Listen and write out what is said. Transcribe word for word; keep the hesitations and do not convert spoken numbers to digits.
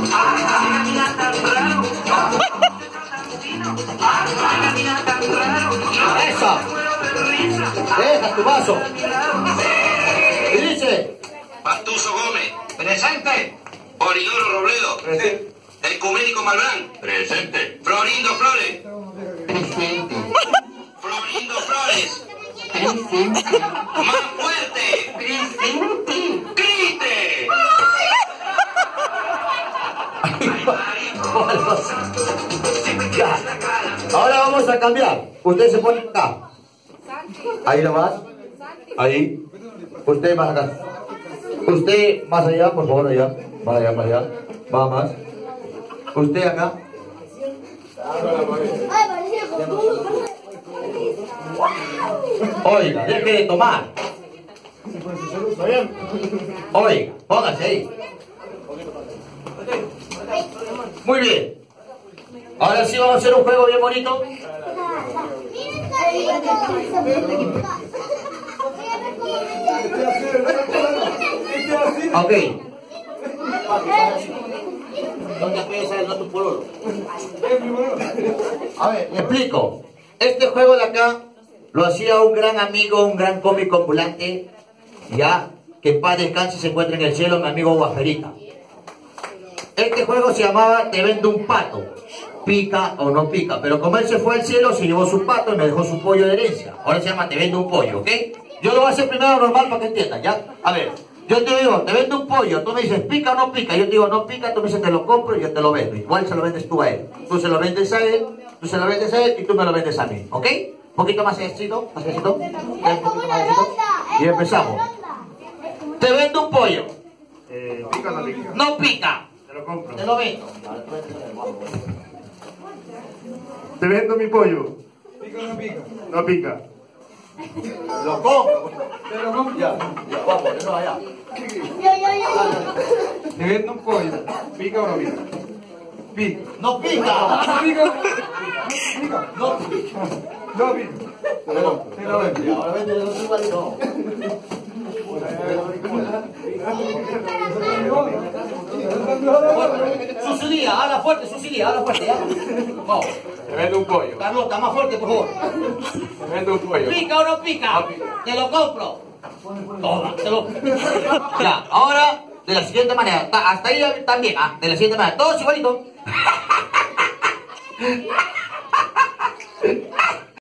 ¡Esa! ¡Deja tu vaso! Y dice... Pastuso Gómez. Presente. Polidoro Robledo. Presente. Ecuménico Malbrán. Presente. Florindo Flores. Presente. Florindo Flores. Presente. Más fuerte. Presente. ¡Grite! Ya. Ahora vamos a cambiar. Usted se pone acá. Ahí nomás. Ahí. Usted más acá. Usted más allá, por favor, allá. Más allá, más allá. Va más. Usted acá. Oiga, deje de tomar. Oiga, póngase ahí. Muy bien. Ahora sí vamos a hacer un juego bien bonito. Ok. ¿Dónde pesa el otro pololo? A ver, le explico. Este juego de acá lo hacía un gran amigo, un gran cómico ambulante, ya, que en paz descanse y se encuentra en el cielo, mi amigo Guajerita. Este juego se llamaba Te vendo un pato. Pica o no pica. Pero como él se fue al cielo, se llevó su pato y me dejó su pollo de herencia. Ahora se llama Te vendo un pollo, ¿ok? Yo lo voy a hacer primero normal para que entiendan, ¿ya? A ver, yo te digo, te vendo un pollo. Tú me dices, ¿pica o no pica? Yo te digo, no pica. Tú me dices, te lo compro y yo te lo vendo. Igual se lo vendes tú a él. Tú se lo vendes a él, tú se lo vendes a él y tú me lo vendes a mí, ¿ok? Un poquito más éxito, más éxito. Y empezamos. Te vendo un pollo. Eh, ¿Pica o no pica? No pica. Te lo compro. Te lo vendo. Te vendo mi pollo. ¿Pica o no pica? No pica. Lo compro. Te lo compro. Ya, ya, vamos, no allá. Te vendo un pollo. ¿Pica o no pica? Pica. No pica. ¿No pica? Pica. No pica. No pica. Te lo compro. Te lo vendo. Ahora vende el otro igual y no. Susilía, habla fuerte, Susilía, habla fuerte, ya. Vamos. Te vendo un pollo. Carlota, más fuerte, por favor. Te vendo un pollo. ¿Pica o no pica? Te lo compro. Toma, te lo Ya, ahora, de la siguiente manera. Ta- Hasta ahí también, ah, de la siguiente manera. Todos igualitos.